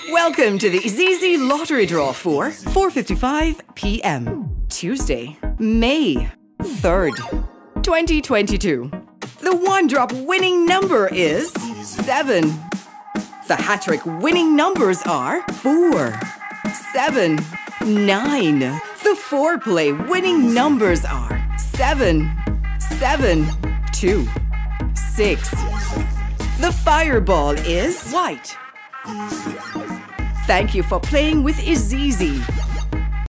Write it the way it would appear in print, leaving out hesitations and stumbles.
Welcome to the IZIZZI lottery draw for 4:55 p.m. Tuesday, May 3rd, 2022. The one-drop winning number is 7. The HaTTrik winning numbers are 4, 7, 9. The four-play winning numbers are 7, 7, 2, 6. The fireball is white. Thank you for playing with IZIZZI.